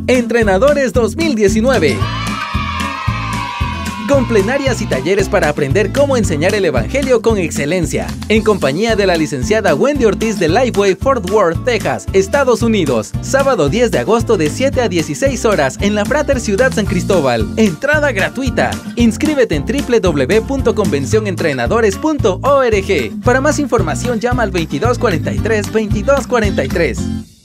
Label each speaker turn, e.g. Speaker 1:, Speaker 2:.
Speaker 1: Entrenadores 2019. Con plenarias y talleres para aprender cómo enseñar el Evangelio con excelencia, en compañía de la licenciada Wendy Ortiz de Lifeway, Fort Worth, Texas, Estados Unidos. Sábado 10 de agosto de 7 a 16 horas en la Frater Ciudad San Cristóbal. Entrada gratuita. Inscríbete en www.convencionentrenadores.org. Para más información llama al 2243-2243.